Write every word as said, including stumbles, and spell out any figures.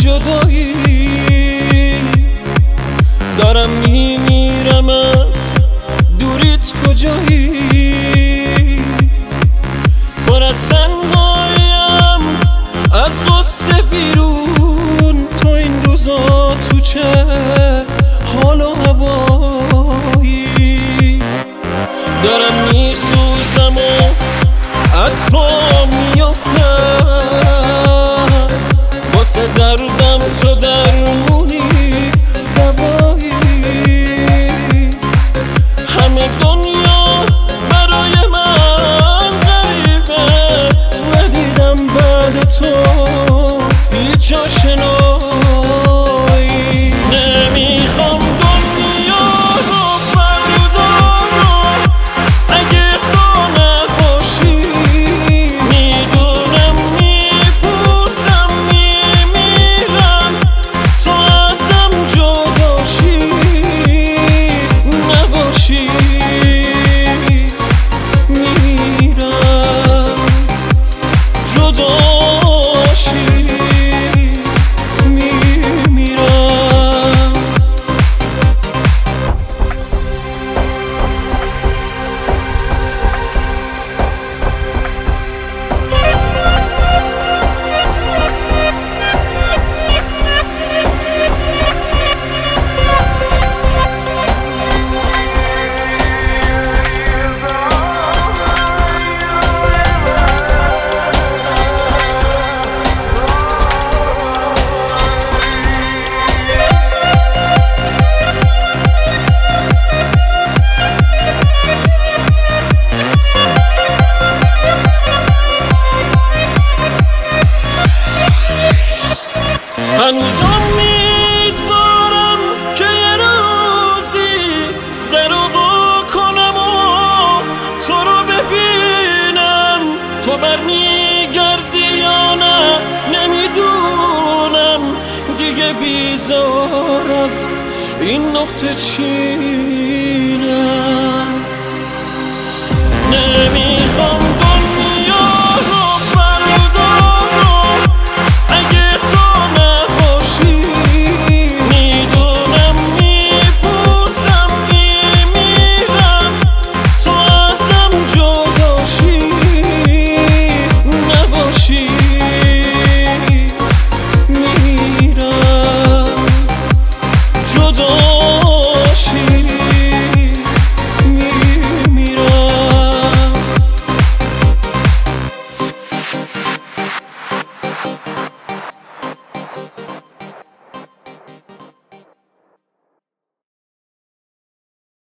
جدایی دارم میمیرم از دوریت کجایی پر از سنگایم از قصه بیرون تو این روزا تو چه حال و هوایی دارم میسوزم و از پا میافتم واسه دردم تو درمونی دوایی همه دنیا برای من غریبه ندیدم بعد تو هیچ آشنایی نمیخوام دنیا رو بردارم اگه تو نباشی میدونم میپوسم میمیرم تو ازم جداشی نباشی میمیرم جداشی میمیرم هنوز امیدوارم که یه روزی درو با کنم و تو رو ببینم تو برمیگردی یا نه نمیدونم دیگه بیزار از این نقطه چینم